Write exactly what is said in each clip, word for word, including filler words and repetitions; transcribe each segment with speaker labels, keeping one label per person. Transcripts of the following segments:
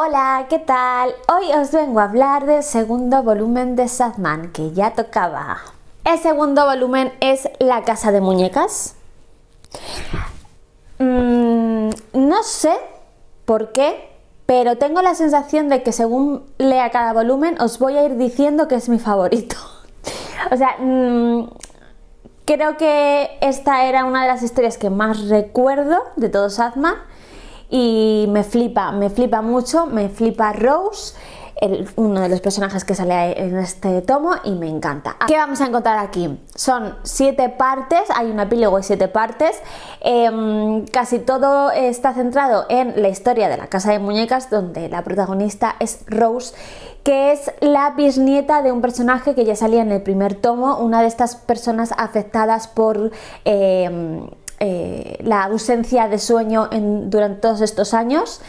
Speaker 1: Hola, ¿qué tal? Hoy os vengo a hablar del segundo volumen de Sandman, que ya tocaba. El segundo volumen es La casa de muñecas. Mm, no sé por qué, pero tengo la sensación de que según lea cada volumen os voy a ir diciendo que es mi favorito. O sea, mmm, creo que esta era una de las historias que más recuerdo de todo Sandman. Y me flipa, me flipa mucho, me flipa Rose, el, uno de los personajes que sale en este tomo, y me encanta. ¿Qué vamos a encontrar aquí? Son siete partes, hay un epílogo y siete partes. Eh, casi todo está centrado en la historia de la casa de muñecas, donde la protagonista es Rose, que es la bisnieta de un personaje que ya salía en el primer tomo, una de estas personas afectadas por... Eh, Eh, la ausencia de sueño en, durante todos estos años.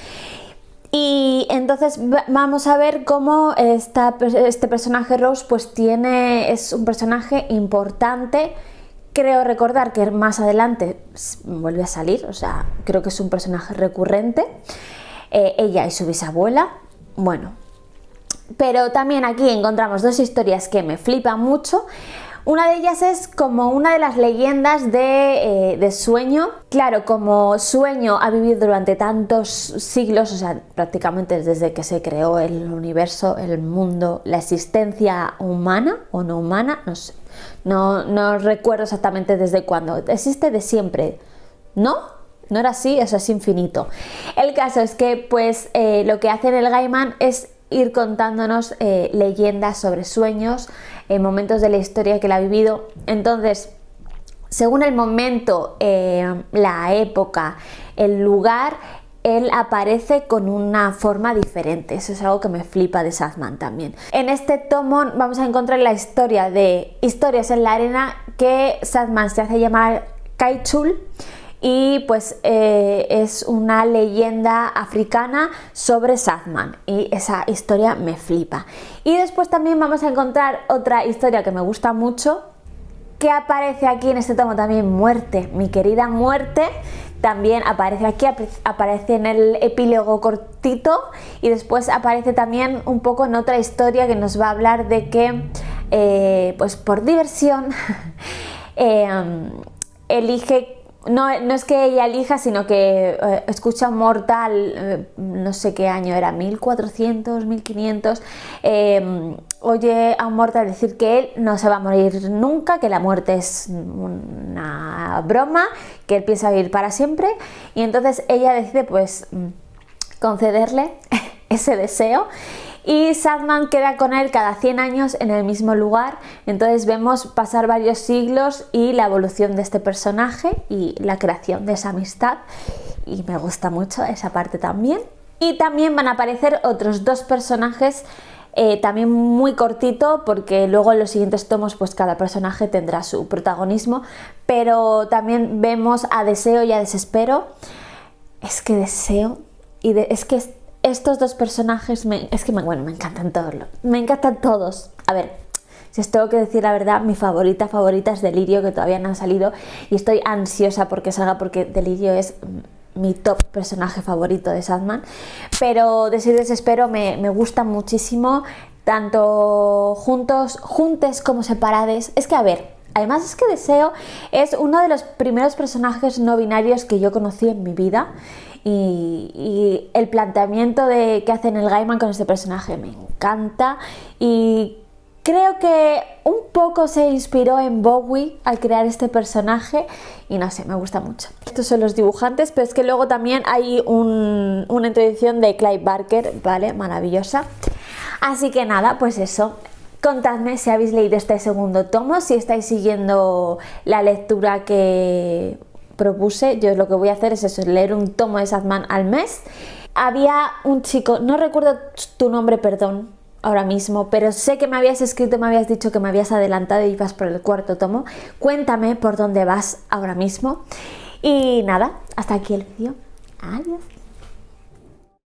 Speaker 1: Y entonces vamos a ver cómo esta, este personaje Rose pues tiene, es un personaje importante. Creo recordar que más adelante vuelve a salir, o sea, creo que es un personaje recurrente. Eh, ella y su bisabuela, bueno. Pero también aquí encontramos dos historias que me flipan mucho. Una de ellas es como una de las leyendas de, eh, de Sueño. Claro, como Sueño ha vivido durante tantos siglos, o sea, prácticamente desde que se creó el universo, el mundo, la existencia humana o no humana, no sé, no, no recuerdo exactamente desde cuándo, existe de siempre, ¿no? No era así, eso es infinito. El caso es que pues eh, lo que hace en el Gaiman es ir contándonos eh, leyendas sobre sueños, en momentos de la historia que él ha vivido. Entonces, según el momento, eh, la época, el lugar, él aparece con una forma diferente. Eso es algo que me flipa de Sandman también. En este tomo vamos a encontrar la historia de Historias en la arena, que Sandman se hace llamar Kaichul. Y pues eh, es una leyenda africana sobre Sandman, y esa historia me flipa. Y después también vamos a encontrar otra historia que me gusta mucho, que aparece aquí en este tomo también, Muerte, mi querida Muerte. También aparece aquí, aparece en el epílogo cortito, y después aparece también un poco en otra historia que nos va a hablar de que eh, pues por diversión eh, elige. No, no es que ella elija, sino que eh, escucha a un mortal, eh, no sé qué año era, mil cuatrocientos, mil quinientos, eh, oye a un mortal decir que él no se va a morir nunca, que la muerte es una broma, que él piensa vivir para siempre, y entonces ella decide pues concederle ese deseo. Y Sandman queda con él cada cien años en el mismo lugar. Entonces vemos pasar varios siglos y la evolución de este personaje y la creación de esa amistad, y me gusta mucho esa parte también. Y también van a aparecer otros dos personajes, eh, también muy cortito, porque luego en los siguientes tomos pues cada personaje tendrá su protagonismo. Pero también vemos a Deseo y a Desespero. Es que Deseo y de, es que es, estos dos personajes, me, es que me, bueno, me encantan todos, me encantan todos. A ver, si os tengo que decir la verdad, mi favorita favorita es Delirio, que todavía no han salido, y estoy ansiosa porque salga, porque Delirio es mi top personaje favorito de Sandman. Pero Deseo y Desespero me, me gustan muchísimo, tanto juntos, juntes como separades. Es que a ver, además es que Deseo es uno de los primeros personajes no binarios que yo conocí en mi vida. Y, y el planteamiento de que hacen el Gaiman con este personaje me encanta, y creo que un poco se inspiró en Bowie al crear este personaje, y no sé, me gusta mucho. Estos son los dibujantes, pero es que luego también hay un, una introducción de Clive Barker, ¿vale? Maravillosa. Así que nada, pues eso. Contadme si habéis leído este segundo tomo, si estáis siguiendo la lectura que propuse. Yo lo que voy a hacer es eso, leer un tomo de Sandman al mes. Había un chico, no recuerdo tu nombre, perdón, ahora mismo, pero sé que me habías escrito, me habías dicho que me habías adelantado y ibas por el cuarto tomo. Cuéntame por dónde vas ahora mismo. Y nada, hasta aquí el vídeo. Adiós.